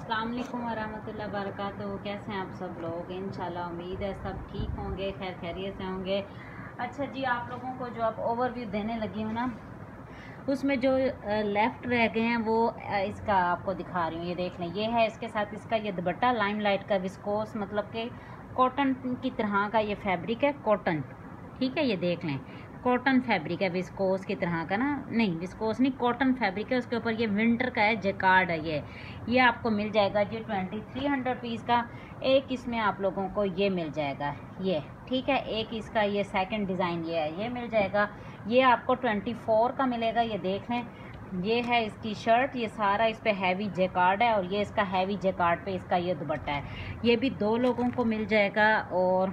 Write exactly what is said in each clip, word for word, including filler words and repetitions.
अस्सलाम वालेकुम वरहमतुल्लाहि वबरकातुहू। कैसे हैं आप सब लोग? इंशाल्लाह उम्मीद है सब ठीक होंगे, खैर खैरियत से होंगे। अच्छा जी, आप लोगों को जो आप ओवरव्यू देने लगी हूँ ना, उसमें जो लेफ़्ट रह गए हैं वो इसका आपको दिखा रही हूँ। ये देख लें, ये है इसके साथ इसका ये दुपट्टा लाइमलाइट का विस्कोस, मतलब कि कॉटन की तरह का ये फैब्रिक है, कॉटन। ठीक है, ये देख लें, कॉटन फैब्रिक है, विस्कोस की तरह का ना, नहीं विस्कोस नहीं, कॉटन फैब्रिक है। उसके ऊपर ये विंटर का है, जेकार्ड है। ये ये आपको मिल जाएगा जी ट्वेंटी थ्री हंड्रेड पीस का। एक इसमें आप लोगों को ये मिल जाएगा, ये ठीक है। एक इसका ये सेकंड डिज़ाइन ये है, ये मिल जाएगा। ये आपको ट्वेंटी फोर का मिलेगा। ये देख लें, ये है इसकी शर्ट, ये सारा इस पे हैवी जेकार्ड है और ये इसका हैवी जेकार्ड पे इसका ये दुपट्टा है। ये भी दो लोगों को मिल जाएगा और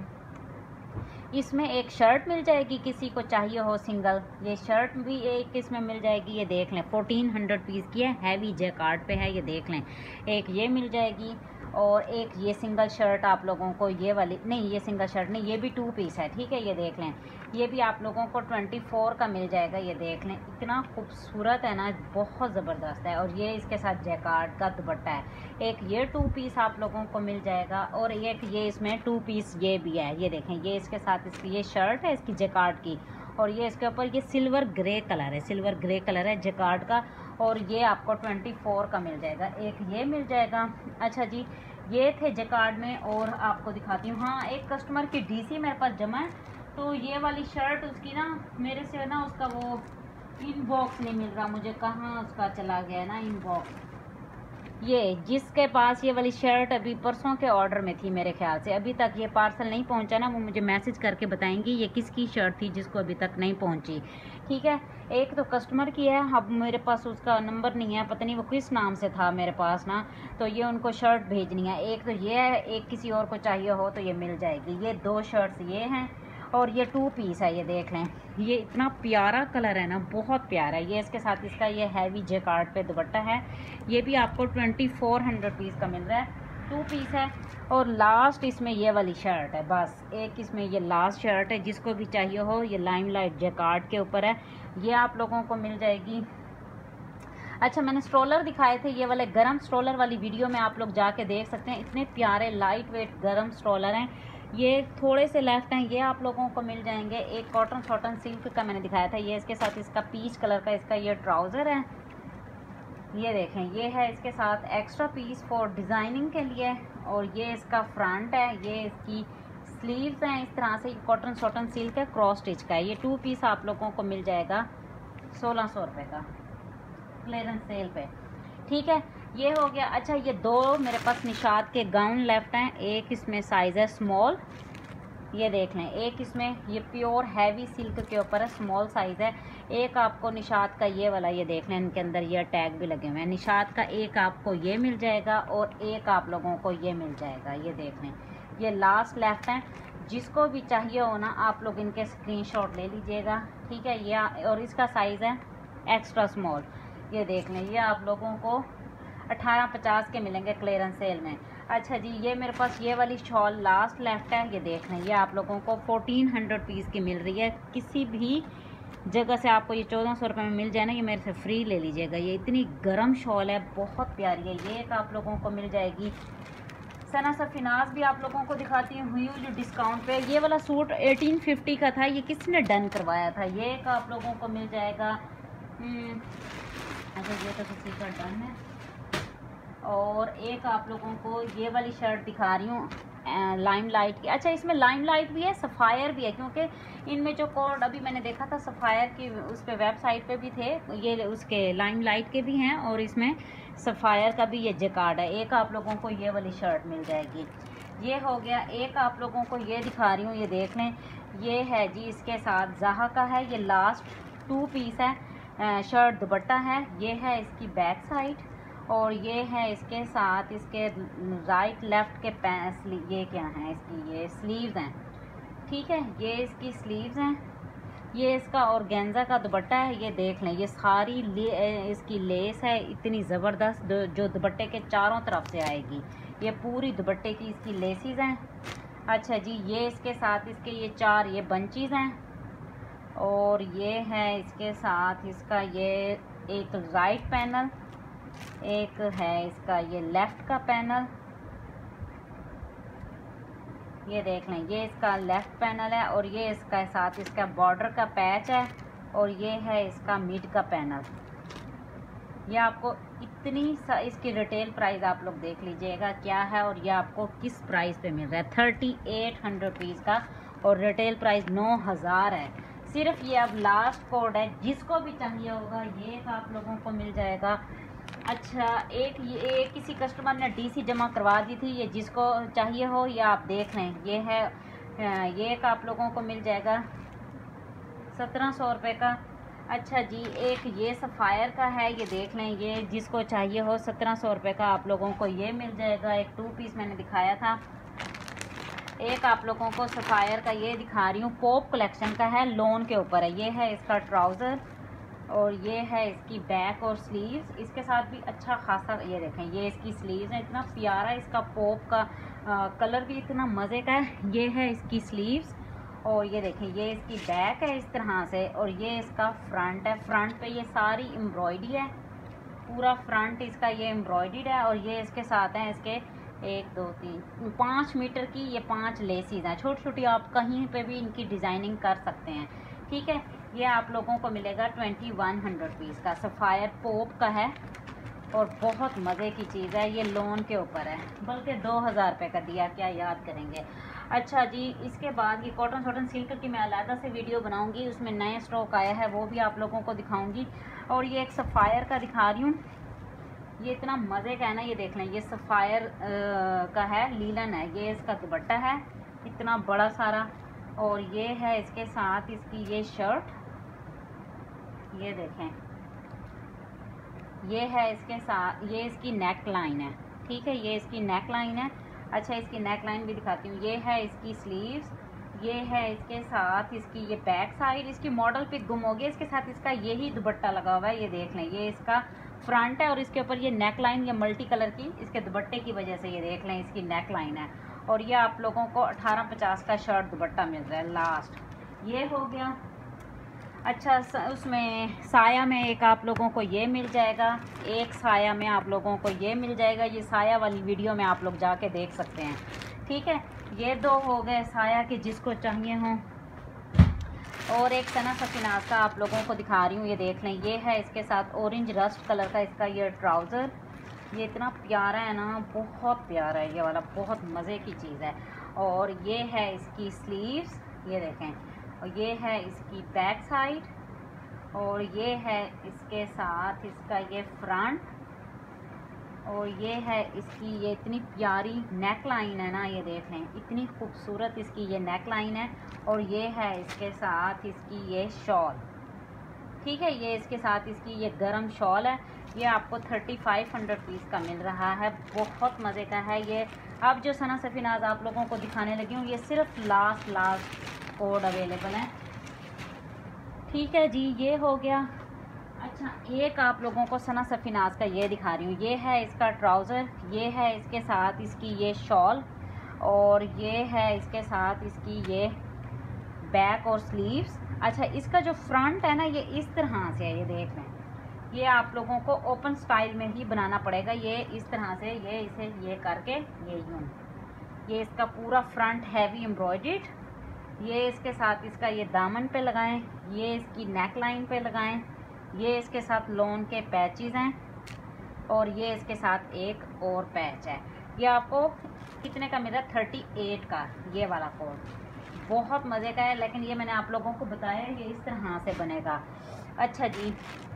इसमें एक शर्ट मिल जाएगी, किसी को चाहिए हो सिंगल, ये शर्ट भी एक इसमें मिल जाएगी। ये देख लें, फोर्टीन हंड्रेड पीस की है, हैवी जेकार्ड पे है। ये देख लें, एक ये मिल जाएगी और एक ये सिंगल शर्ट आप लोगों को, ये वाली नहीं, ये सिंगल शर्ट नहीं, ये भी टू पीस है। ठीक है, ये देख लें, ये भी आप लोगों को ट्वेंटी फोर का मिल जाएगा। ये देख लें, इतना खूबसूरत है ना, बहुत ज़बरदस्त है। और ये इसके साथ जैकार्ड का दुपट्टा है। एक ये टू पीस आप लोगों को मिल जाएगा और एक ये इसमें टू पीस ये भी है। ये देखें, ये इसके साथ इसकी ये शर्ट है इसकी जैकार्ड की, और ये इसके ऊपर ये सिल्वर ग्रे कलर है, सिल्वर ग्रे कलर है जैकार्ड का, और ये आपको ट्वेंटी फोर का मिल जाएगा। एक ये मिल जाएगा। अच्छा जी, ये थे जैकार्ड में, और आपको दिखाती हूँ। हाँ, एक कस्टमर की डीसी मेरे पास जमा है, तो ये वाली शर्ट उसकी ना, मेरे से ना उसका वो इनबॉक्स नहीं मिल रहा मुझे, कहाँ उसका चला गया ना इनबॉक्स। ये जिसके पास ये वाली शर्ट अभी परसों के ऑर्डर में थी, मेरे ख्याल से अभी तक ये पार्सल नहीं पहुंचा ना, वो मुझे मैसेज करके बताएंगी ये किसकी शर्ट थी जिसको अभी तक नहीं पहुंची। ठीक है, एक तो कस्टमर की है, अब मेरे पास उसका नंबर नहीं है, पता नहीं वो किस नाम से था मेरे पास ना, तो ये उनको शर्ट भेजनी है। एक तो ये है, एक किसी और को चाहिए हो तो ये मिल जाएगी। ये दो शर्ट्स ये हैं और ये टू पीस है। ये देख लें, ये इतना प्यारा कलर है ना, बहुत प्यारा है। ये इसके साथ इसका ये हैवी जैकार्ड पे दुपट्टा है। ये भी आपको ट्वेंटी फोर हंड्रेड पीस का मिल रहा है, टू पीस है। और लास्ट इसमें ये वाली शर्ट है, बस एक इसमें ये लास्ट शर्ट है, जिसको भी चाहिए हो। ये लाइमलाइट जैकार्ड के ऊपर है, ये आप लोगों को मिल जाएगी। अच्छा, मैंने स्ट्रोलर दिखाए थे, ये वाले गरम स्ट्रोलर वाली वीडियो में आप लोग जाके देख सकते हैं। इतने प्यारे लाइट वेट गरम स्ट्रोलर हैं। ये थोड़े से लेफ्ट हैं, ये आप लोगों को मिल जाएंगे। एक कॉटन शॉटन सिल्क का मैंने दिखाया था, ये इसके साथ इसका पीच कलर का इसका ये ट्राउज़र है। ये देखें, ये है इसके साथ एक्स्ट्रा पीस फॉर डिज़ाइनिंग के लिए, और ये इसका फ्रंट है। ये इसकी स्लीव्स हैं इस तरह से, कॉटन शॉटन सिल्क है, क्रॉस स्टिच का है। ये टू पीस आप लोगों को मिल जाएगा सोलह सौ रुपये का, क्लियरेंस सेल पे। ठीक है, ये हो गया। अच्छा, ये दो मेरे पास निशात के गाउन लेफ्ट हैं, एक इसमें साइज़ है स्मॉल, ये देख लें। एक इसमें ये प्योर हैवी सिल्क के ऊपर है, स्मॉल साइज़ है। एक आपको निशात का ये वाला, ये देख लें, इनके अंदर ये टैग भी लगे हुए हैं। निशात का एक आपको ये मिल जाएगा और एक आप लोगों को ये मिल जाएगा। ये देख लें, ये लास्ट लेफ्ट हैं, जिसको भी चाहिए हो ना आप लोग इनके स्क्रीनशॉट ले लीजिएगा। ठीक है, ये और इसका साइज़ है एक्स्ट्रा स्मॉल। ये देख लें, ये आप लोगों को अठारह पचास के मिलेंगे क्लियरेंस सेल में। अच्छा जी, ये मेरे पास ये वाली शॉल लास्ट लेफ्ट है, ये देख लें, ये आप लोगों को फोर्टीन हंड्रेड पीस की मिल रही है। किसी भी जगह से आपको ये चौदह सौ रुपये में मिल जाए ना, ये मेरे से फ्री ले लीजिएगा। ये इतनी गर्म शॉल है, बहुत प्यारी है। ये एक आप लोगों को मिल जाएगी। सना सफिनाज भी आप लोगों को दिखाती हुई जो डिस्काउंट पे। ये वाला सूट एटीन फिफ्टी का था, ये किसने डन करवाया था, ये एक आप लोगों को मिल जाएगा। अच्छा, ये तो किसी का डन है। और एक आप लोगों को ये वाली शर्ट दिखा रही हूँ लाइम लाइट की। अच्छा, इसमें लाइम लाइट भी है, सफ़ायर भी है, क्योंकि इनमें जो कोड अभी मैंने देखा था सफ़ायर की, उस पर वेबसाइट पे भी थे, ये उसके लाइम लाइट के भी हैं और इसमें सफ़ायर का भी ये जैकार्ड है। एक आप लोगों को ये वाली शर्ट मिल जाएगी। ये हो गया। एक आप लोगों को ये दिखा रही हूँ, ये देख लें, ये है जी इसके साथ ज़ाहा का है, ये लास्ट टू पीस है, शर्ट दुपट्टा है। ये है इसकी बैक साइड, और ये है इसके साथ इसके राइट लेफ्ट के पैंस, ये क्या हैं इसकी, ये स्लीव्स हैं। ठीक है, ये इसकी स्लीव्स हैं। ये इसका ऑर्गेन्जा का दुपट्टा है। ये देख लें, ये सारी ले, इसकी लेस है इतनी ज़बरदस्त, जो दुपट्टे के चारों तरफ से आएगी। ये पूरी दुपट्टे की इसकी लेसिस हैं। अच्छा जी, ये इसके साथ इसके ये चार ये बंचीज़ हैं, और ये है इसके साथ इसका ये एक राइट पैनल, एक है इसका ये लेफ़्ट का पैनल, ये देख लें, ये इसका लेफ़्ट पैनल है और ये इसका साथ इसका बॉर्डर का पैच है और ये है इसका मिड का पैनल। ये आपको इतनी सा इसकी रिटेल प्राइस आप लोग देख लीजिएगा क्या है और ये आपको किस प्राइस पे मिल रहा है, थर्टी एट हंड्रेड रुपीज़ का और रिटेल प्राइस नौ हज़ार है सिर्फ। ये अब लास्ट कोड है, जिसको भी चाहिए होगा ये आप लोगों को मिल जाएगा। अच्छा, एक ये एक किसी कस्टमर ने डीसी जमा करवा दी थी, ये जिसको चाहिए हो ये आप देख लें, ये है ये एक आप लोगों को मिल जाएगा सत्रह सौ रुपये का। अच्छा जी, एक ये सफ़ायर का है, ये देख लें, ये जिसको चाहिए हो सत्रह सौ रुपये का आप लोगों को ये मिल जाएगा। एक टू पीस मैंने दिखाया था। एक आप लोगों को सफ़ायर का ये दिखा रही हूँ, पॉप कलेक्शन का है, लोन के ऊपर है। ये है इसका ट्राउज़र और ये है इसकी बैक और स्लीव्स, इसके साथ भी अच्छा खासा, ये देखें ये इसकी स्लीव्स है, इतना प्यारा इसका पॉप का आ, कलर भी इतना मज़े का है। ये है इसकी स्लीव्स और ये देखें ये इसकी बैक है इस तरह से और ये इसका फ्रंट है। फ्रंट पे ये सारी एम्ब्रॉयडरी है, पूरा फ्रंट इसका ये एम्ब्रॉयडर्ड है और ये इसके साथ हैं इसके एक दो तीन पाँच मीटर की ये पांच लेसीज हैं, छोटी छोटी, आप कहीं पे भी इनकी डिज़ाइनिंग कर सकते हैं। ठीक है, ये आप लोगों को मिलेगा ट्वेंटी वन हंड्रेड रुपीज़ का, सफ़ायर पोप का है और बहुत मज़े की चीज़ है। ये लोन के ऊपर है, बल्कि दो हज़ार रुपये का दिया, क्या याद करेंगे। अच्छा जी, इसके बाद ये कॉटन शॉटन सिल्क की मैं अलग से वीडियो बनाऊंगी, उसमें नए स्टॉक आया है वो भी आप लोगों को दिखाऊंगी। और ये एक सफ़ायर का दिखा रही हूँ, ये इतना मज़े का है ना, ये देख लें, ये सफ़ायर का है, लीलन है, ये इसका दुपट्टा है इतना बड़ा सारा और ये है इसके साथ इसकी ये शर्ट, ये देखें, ये है इसके साथ, ये इसकी नेक लाइन है। ठीक है, ये इसकी नेक लाइन है। अच्छा, इसकी नेक लाइन भी दिखाती हूँ, ये है इसकी स्लीव्स, ये है इसके साथ इसकी ये बैक साइड, इसकी मॉडल पिक गुम हो गई, इसके साथ इसका यही दुपट्टा लगा हुआ है, ये देख लें, ये इसका फ्रंट है और इसके ऊपर ये नेक लाइन, ये मल्टी कलर की इसके दुपट्टे की वजह से ये देख लें इसकी नेक लाइन है। और ये आप लोगों को अठारह पचास का शर्ट दुपट्टा मिल रहा है लास्ट, ये हो गया। अच्छा, उसमें साया में एक आप लोगों को ये मिल जाएगा, एक साया में आप लोगों को ये मिल जाएगा, ये साया वाली वीडियो में आप लोग जाके देख सकते हैं। ठीक है, ये दो हो गए साया के जिसको चाहिए हों। और एक सना सफिनाज का आप लोगों को दिखा रही हूँ, ये देख लें, ये है इसके साथ ऑरेंज रस्ट कलर का इसका ये ट्राउज़र, ये इतना प्यारा है ना, बहुत प्यारा है ये वाला, बहुत मज़े की चीज़ है। और ये है इसकी स्लीव्स, ये देखें, और ये है इसकी बैक साइड और ये है इसके साथ इसका ये फ्रंट और ये है इसकी ये इतनी प्यारी नेक लाइन है ना, ये देख लें, इतनी खूबसूरत इसकी ये नेक लाइन है और ये है इसके साथ इसकी ये शॉल। ठीक है, ये इसके साथ इसकी ये गरम शॉल है, ये आपको थर्टी फाइव हंड्रेड पीस का मिल रहा है, बहुत मज़े का है ये। अब जो सना सफिनाज आप लोगों को दिखाने लगी हूँ, ये सिर्फ लास्ट लास्ट कोड अवेलेबल है। ठीक है जी, ये हो गया। अच्छा, एक आप लोगों को सना सफिनाज का ये दिखा रही हूँ, ये है इसका ट्राउज़र, ये है इसके साथ इसकी ये शॉल और ये है इसके साथ इसकी ये बैक और स्लीव्स। अच्छा, इसका जो फ्रंट है ना, ये इस तरह से है, ये देख लें, ये आप लोगों को ओपन स्टाइल में ही बनाना पड़ेगा, ये इस तरह से, ये इसे ये करके ये यूँ, ये इसका पूरा फ्रंट हैवी एम्ब्रॉयडर्ड, ये इसके साथ इसका ये दामन पे लगाएं, ये इसकी नेक लाइन पे लगाएं, ये इसके साथ लोन के पैचेस हैं और ये इसके साथ एक और पैच है। ये आपको कितने का मिला, थर्टी एट का ये वाला कोड, बहुत मज़े का है। लेकिन ये मैंने आप लोगों को बताया ये इस तरह से बनेगा। अच्छा जी,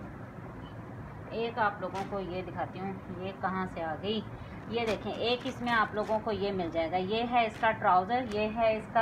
एक आप लोगों को ये दिखाती हूँ, ये कहाँ से आ गई, ये देखें, एक इसमें आप लोगों को ये मिल जाएगा, ये है इसका ट्राउज़र, ये है इसका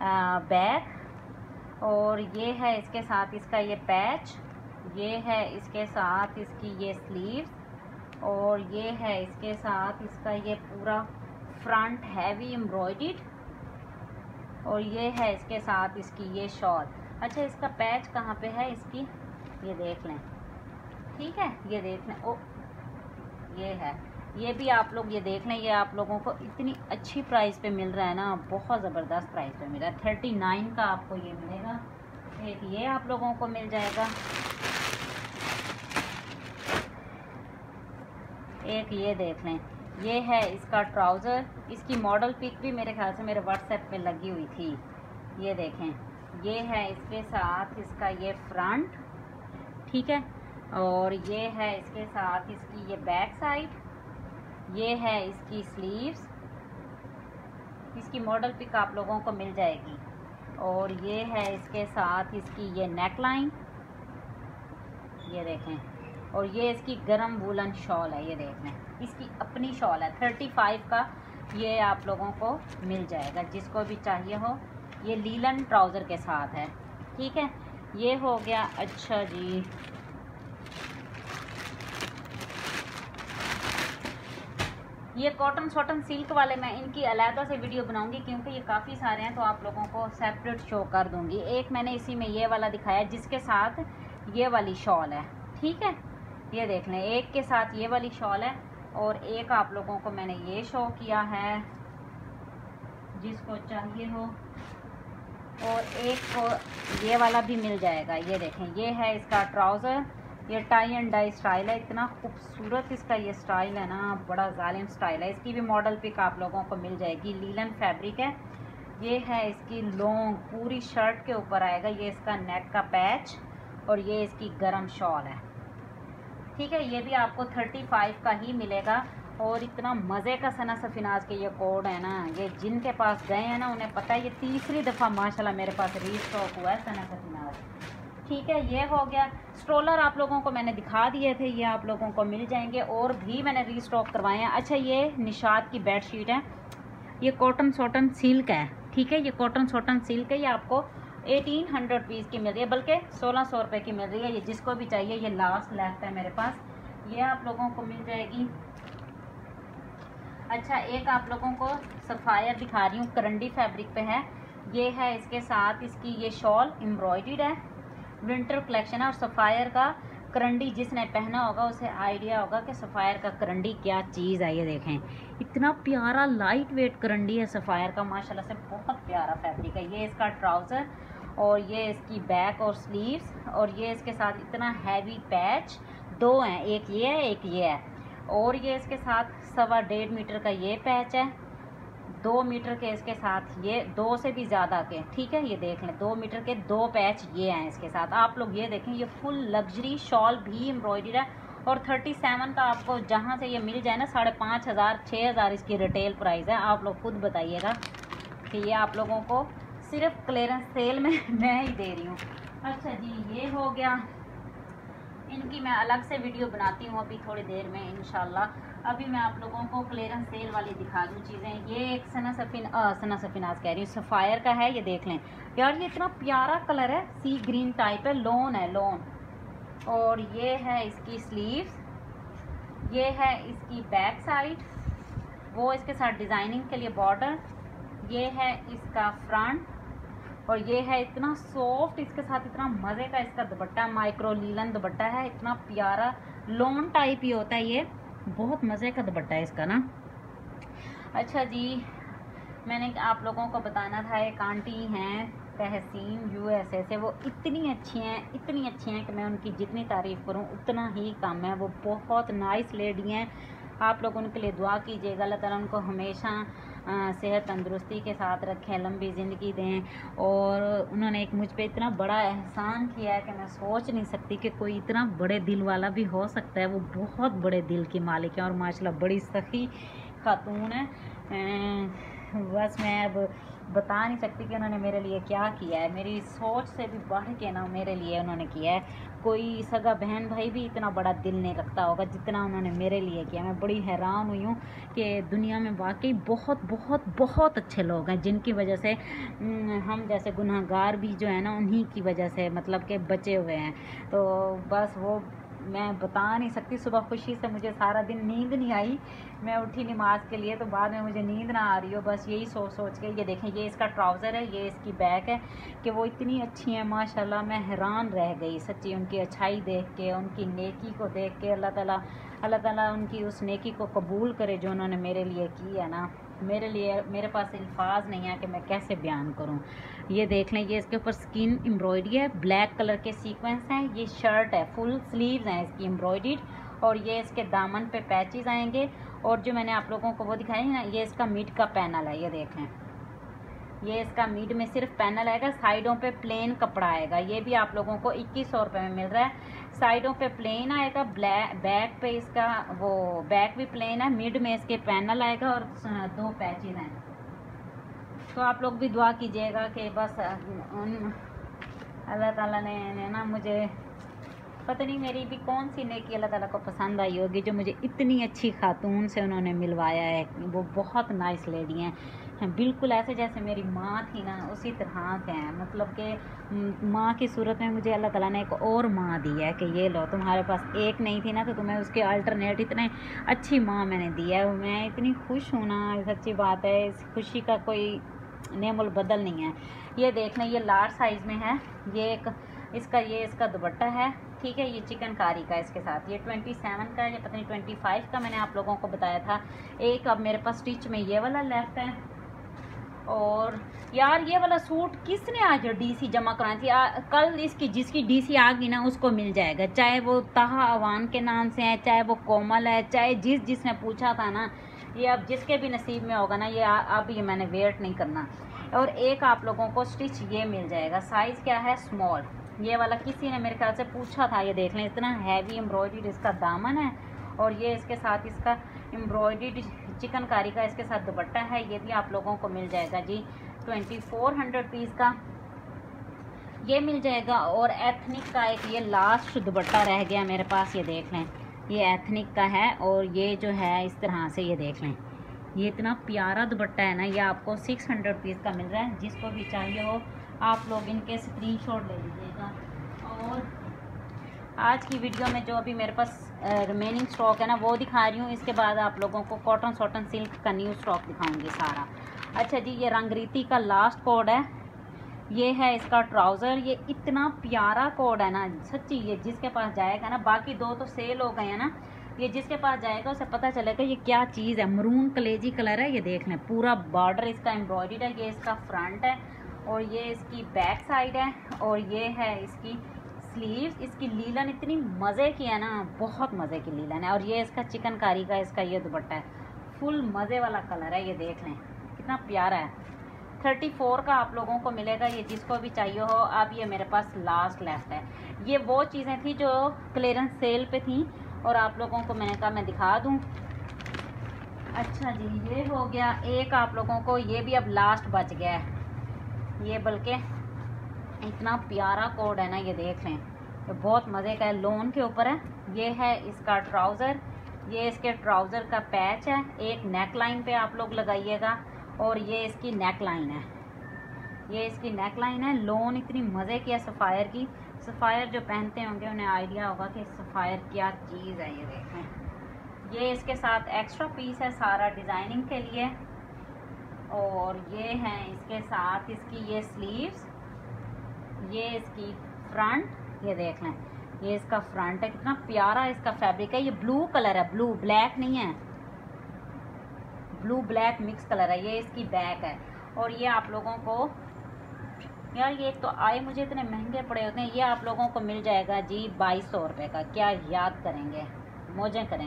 बैक और ये है इसके साथ इसका ये पैच, ये है इसके साथ इसकी ये स्लीव्स और ये है इसके साथ इसका ये पूरा फ्रंट हैवी एम्ब्रॉयडर्ड और ये है इसके साथ इसकी ये शॉल। अच्छा, इसका पैच कहाँ पे है इसकी, ये देख लें, ठीक है, ये देख लें, ओ ये है, ये भी आप लोग ये देख लें, ये आप लोगों को इतनी अच्छी प्राइस पे मिल रहा है ना, बहुत ज़बरदस्त प्राइस पे मिल रहा है, थर्टी नाइन का आपको ये मिलेगा। एक ये आप लोगों को मिल जाएगा। एक ये देख लें, ये है इसका ट्राउज़र। इसकी मॉडल पिक भी मेरे ख्याल से मेरे व्हाट्सएप पे लगी हुई थी। ये देखें, ये है इसके साथ इसका ये फ्रंट, ठीक है। और ये है इसके साथ इसकी ये बैक साइड, ये है इसकी स्लीव्स। इसकी मॉडल पिक आप लोगों को मिल जाएगी। और ये है इसके साथ इसकी ये नेक लाइन, ये देखें। और ये इसकी गरम वूलन शॉल है, ये देख लें, इसकी अपनी शॉल है। थर्टी फाइव का ये आप लोगों को मिल जाएगा, जिसको भी चाहिए हो। ये लीलन ट्राउज़र के साथ है, ठीक है। ये हो गया। अच्छा जी, ये कॉटन शॉटन सिल्क वाले मैं इनकी अलहदा से वीडियो बनाऊंगी, क्योंकि ये काफ़ी सारे हैं, तो आप लोगों को सेपरेट शो कर दूंगी। एक मैंने इसी में ये वाला दिखाया जिसके साथ ये वाली शॉल है, ठीक है। ये देख लें, एक के साथ ये वाली शॉल है और एक आप लोगों को मैंने ये शो किया है, जिसको चाहिए हो। और एक को ये वाला भी मिल जाएगा। ये देखें, ये है इसका ट्राउज़र। ये टाई एंड डाई स्टाइल है, इतना खूबसूरत इसका ये स्टाइल है ना, बड़ा जालिम स्टाइल है। इसकी भी मॉडल पिक आप लोगों को मिल जाएगी। लीलन फैब्रिक है। ये है इसकी लॉन्ग, पूरी शर्ट के ऊपर आएगा। ये इसका नेक का पैच और ये इसकी गरम शॉल है, ठीक है। ये भी आपको थर्टी फाइव का ही मिलेगा। और इतना मज़े का सना सफिनाज के ये कोड है ना, ये जिनके पास गए हैं ना उन्हें पता है। ये तीसरी दफ़ा माशाल्लाह मेरे पास रीस्टॉक हुआ है सना सफिनाज, ठीक है। ये हो गया। स्ट्रोलर आप लोगों को मैंने दिखा दिए थे, ये आप लोगों को मिल जाएंगे। और भी मैंने रीस्टॉक करवाए हैं। अच्छा, ये निशात की बेडशीट है, ये कॉटन शॉटन सिल्क है, ठीक है। ये कॉटन शॉटन सिल्क है। ये आपको एटीन हंड्रेड रुपीज़ की मिल रही है, बल्कि सोलह सौ रुपये की मिल रही है। ये जिसको भी चाहिए, ये लास्ट लेफ्ट है मेरे पास, ये आप लोगों को मिल जाएगी। अच्छा, एक आप लोगों को सफ़ायर दिखा रही हूँ, करंडी फैब्रिक पे है। ये है इसके साथ इसकी ये शॉल एम्ब्रॉयडर्ड है, विंटर कलेक्शन है। और सफ़ायर का करंडी जिसने पहना होगा उसे आइडिया होगा कि सफ़ायर का करंडी क्या चीज़ है। ये देखें, इतना प्यारा लाइट वेट करंडी है सफ़ायर का, माशाल्लाह से बहुत प्यारा फैब्रिक है। ये इसका ट्राउज़र और ये इसकी बैक और स्लीव्स, और ये इसके साथ इतना हैवी पैच, दो हैं, एक ये है एक ये है। और ये इसके साथ सवा डेढ़ मीटर का ये पैच है, दो मीटर के इसके साथ ये, दो से भी ज़्यादा के, ठीक है। ये देख लें, दो मीटर के दो पैच ये हैं इसके साथ। आप लोग ये देखें, ये फुल लग्जरी शॉल भी एम्ब्रॉयडरी है। और थर्टी सेवन का आपको जहाँ से ये मिल जाए ना, साढ़े पाँच हज़ार छः हज़ार इसकी रिटेल प्राइस है। आप लोग खुद बताइएगा कि ये आप लोगों को सिर्फ क्लियरेंस सेल में मैं ही दे रही हूँ। अच्छा जी, ये हो गया। इनकी मैं अलग से वीडियो बनाती हूँ अभी थोड़ी देर में इंशाल्लाह। अभी मैं आप लोगों को क्लियरेंस सेल वाली दिखा दूँ चीज़ें। ये एक सना सफिन सना सफिनाज कह रही हूँ, सफ़ायर का है। ये देख लें यार, ये इतना प्यारा कलर है, सी ग्रीन टाइप है, लोन है लोन। और ये है इसकी स्लीव्स, ये है इसकी बैक साइड, वो इसके साथ डिज़ाइनिंग के लिए बॉर्डर, ये है इसका फ्रंट, और ये है इतना सॉफ्ट, इसके साथ इतना मज़े का इसका दुपट्टा, माइक्रो लीलन दुपट्टा है, इतना प्यारा लोन टाइप ही होता है। ये बहुत मज़े का दुपट्टा है इसका ना। अच्छा जी, मैंने आप लोगों को बताना था, एक आंटी हैं तहसीन यूएसए से, वो इतनी अच्छी हैं, इतनी अच्छी हैं कि मैं उनकी जितनी तारीफ़ करूं उतना ही कम है। वो बहुत नाइस लेडी हैं। आप लोग उनके लिए दुआ कीजिएगा, अल्लाह ताला उनको हमेशा सेहत तंदुरुस्ती के साथ रखें, लंबी ज़िंदगी दें। और उन्होंने एक मुझ पे इतना बड़ा एहसान किया है कि मैं सोच नहीं सकती कि कोई इतना बड़े दिल वाला भी हो सकता है। वो बहुत बड़े दिल की मालिक है और माशाल्लाह बड़ी सखी खातून है। बस मैं अब बता नहीं सकती कि उन्होंने मेरे लिए क्या किया है, मेरी सोच से भी बढ़ के ना मेरे लिए उन्होंने किया है। कोई सगा बहन भाई भी इतना बड़ा दिल नहीं रखता होगा जितना उन्होंने मेरे लिए किया। मैं बड़ी हैरान हुई हूँ कि दुनिया में वाकई बहुत बहुत बहुत अच्छे लोग हैं, जिनकी वजह से हम जैसे गुनहगार भी जो है ना, उन्हीं की वजह से मतलब के बचे हुए हैं। तो बस वो मैं बता नहीं सकती। सुबह खुशी से मुझे सारा दिन नींद नहीं आई, मैं उठी नमाज के लिए तो बाद में मुझे नींद ना आ रही हो, बस यही सोच सोच के। ये देखें, ये इसका ट्राउज़र है, ये इसकी बैक है, कि वो इतनी अच्छी है माशाल्लाह। मैं हैरान रह गई सच्ची उनकी अच्छाई देख के, उनकी नेकी को देख के। अल्लाह ताला अल्लाह ताला उनकी उस नेकी को कबूल करे जो उन्होंने मेरे लिए की है ना। मेरे लिए मेरे पास अल्फाज नहीं है कि मैं कैसे बयान करूं। ये देख लें, ये इसके ऊपर स्किन एम्ब्रॉयडरी है, ब्लैक कलर के सीक्वेंस हैं। ये शर्ट है, फुल स्लीव्स हैं इसकी एम्ब्रॉयडर्ड, और ये इसके दामन पे पैचेस आएंगे। और जो मैंने आप लोगों को वो दिखाया है ना, ये इसका मिड का पैनल है, ये देखें, ये इसका मिड में सिर्फ पैनल आएगा, साइडों पे प्लेन कपड़ा आएगा। ये भी आप लोगों को इक्कीस सौ रुपये में मिल रहा है। साइडों पे प्लेन आएगा, ब्लैक बैक पे इसका वो बैक भी प्लेन है, मिड में इसके पैनल आएगा और दो पैचेस हैं। तो आप लोग भी दुआ कीजिएगा कि बस अल्लाह ताला ने, ने ना मुझे पता नहीं मेरी भी कौन सी नेकी अल्लाह ताला को पसंद आई होगी जो मुझे इतनी अच्छी खातून से उन्होंने मिलवाया है। वो बहुत नाइस लेडी हैं, बिल्कुल ऐसे जैसे मेरी माँ थी ना उसी तरह के हैं। मतलब कि माँ की सूरत में मुझे अल्लाह ताला ने एक और माँ दी है कि ये लो, तुम्हारे पास एक नहीं थी ना तो तुम्हें उसके अल्टरनेट इतने अच्छी माँ मैंने दी है। मैं इतनी खुश हूँ ना, सच्ची बात है, इस खुशी का कोई नेमुल बदल नहीं है। ये देख लें, ये लार्ज साइज़ में है, ये एक इसका ये इसका दुपट्टा है, ठीक है। ये चिकनकारी का इसके साथ, ये ट्वेंटी सेवन का, ये पता नहीं ट्वेंटी फाइव का मैंने आप लोगों को बताया था। एक अब मेरे पास स्टिच में ये वाला लेफ्ट है। और यार ये वाला सूट किसने आज डीसी जमा कराई थी? आ, कल इसकी जिसकी डीसी आ गई ना उसको मिल जाएगा, चाहे वो ताहा अवान के नाम से है, चाहे वो कोमल है, चाहे जिस जिसने पूछा था ना, ये अब जिसके भी नसीब में होगा ना, ये अब ये मैंने वेट नहीं करना। और एक आप लोगों को स्टिच ये मिल जाएगा, साइज़ क्या है, स्मॉल। ये वाला किसी ने मेरे ख्याल से पूछा था, ये देख लें, इतना हैवी एम्ब्रॉयडरी इसका दामन है और ये इसके साथ इसका एम्ब्रॉयडरी चिकनकारी का इसके साथ दुपट्टा है। ये भी आप लोगों को मिल जाएगा जी ट्वेंटी फोर हंड्रेड पीस का ये मिल जाएगा। और एथनिक का एक ये लास्ट दुपट्टा रह गया मेरे पास, ये देख लें, ये एथनिक का है और ये जो है इस तरह से, ये देख लें, ये इतना प्यारा दुपट्टा है ना, ये आपको सिक्स हंड्रेड पीस का मिल रहा है। जिसको भी चाहिए हो आप लोग इनके स्क्रीनशॉट ले लीजिएगा। और आज की वीडियो में जो अभी मेरे पास रिमेनिंग स्टॉक है ना वो दिखा रही हूँ, इसके बाद आप लोगों को कॉटन सॉटन सिल्क का न्यू स्टॉक दिखाऊंगी सारा। अच्छा जी, ये रंगरीती का लास्ट कोड है, ये है इसका ट्राउज़र। ये इतना प्यारा कोड है ना सच्ची, ये जिसके पास जाएगा ना, बाकी दो तो सेल हो गए हैं ना, ये जिसके पास जाएगा उसे पता चलेगा ये क्या चीज़ है। मरून कलेजी कलर है, ये देख लें, पूरा बॉर्डर इसका एम्ब्रॉयडर्ड है। ये इसका फ्रंट है और ये इसकी बैक साइड है और ये है इसकी स्लीव्स। इसकी लीलन इतनी मज़े की है ना, बहुत मज़े की लीलन है। और ये इसका चिकनकारी का इसका ये दुपट्टा है, फुल मज़े वाला कलर है, ये देख लें कितना प्यारा है। थर्टी फोर का आप लोगों को मिलेगा, ये जिसको भी चाहिए हो। अब ये मेरे पास लास्ट लेफ्ट है। ये वो चीज़ें थी जो क्लियरेंस सेल पे थी और आप लोगों को मैंने कहा मैं दिखा दूँ। अच्छा जी, ये हो गया एक आप लोगों को, ये भी अब लास्ट बच गया है ये, बल्कि इतना प्यारा कोड है ना, ये देख लें, ये बहुत मज़े का है, लोन के ऊपर है। ये है इसका ट्राउज़र, ये इसके ट्राउज़र का पैच है, एक नेक लाइन पे आप लोग लगाइएगा और ये इसकी नेक लाइन है, ये इसकी नेक लाइन है। लोन इतनी मज़े की है सफ़ायर की, सफ़ायर जो पहनते होंगे उन्हें आइडिया होगा कि सफ़ायर क्या चीज़ है। ये देखें, ये इसके साथ एक्स्ट्रा पीस है सारा डिज़ाइनिंग के लिए। और ये हैं इसके साथ इसकी ये स्लीव्स, ये इसकी फ्रंट, ये देख लें, ये इसका फ्रंट है, कितना प्यारा इसका फैब्रिक है। ये ब्लू कलर है, ब्लू ब्लैक नहीं है, ब्लू ब्लैक मिक्स कलर है। ये इसकी बैक है और ये आप लोगों को, यार ये तो आए मुझे इतने महंगे पड़े होते हैं, ये आप लोगों को मिल जाएगा जी बाईस सौ रुपये का। क्या याद करेंगे, मौजें करें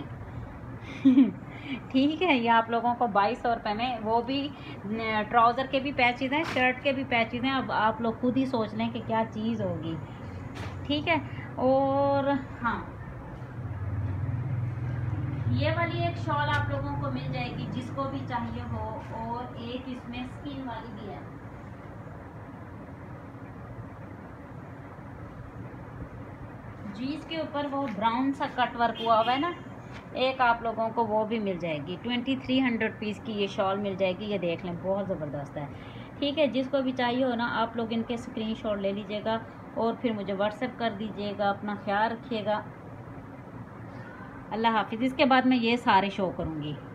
ठीक है, ये आप लोगों को बाईस सौ रुपये में, वो भी ट्राउज़र के भी पैचेज हैं, शर्ट के भी पैचेज हैं। अब आप लोग खुद ही सोच लें कि क्या चीज़ होगी, ठीक है। और हाँ, ये वाली एक शॉल आप लोगों को मिल जाएगी जिसको भी चाहिए हो, और एक इसमें स्किन वाली भी है। जीन्स के ऊपर वो ब्राउन सा कट वर्क हुआ हुआ है ना, एक आप लोगों को वो भी मिल जाएगी। ट्वेंटी थ्री हंड्रेड पीस की ये शॉल मिल जाएगी, ये देख लें, बहुत ज़बरदस्त है, ठीक है। जिसको भी चाहिए हो ना आप लोग इनके स्क्रीनशॉट ले लीजिएगा और फिर मुझे व्हाट्सएप कर दीजिएगा। अपना ख्याल रखिएगा, अल्लाह हाफिज़। इसके बाद मैं ये सारे शो करूँगी।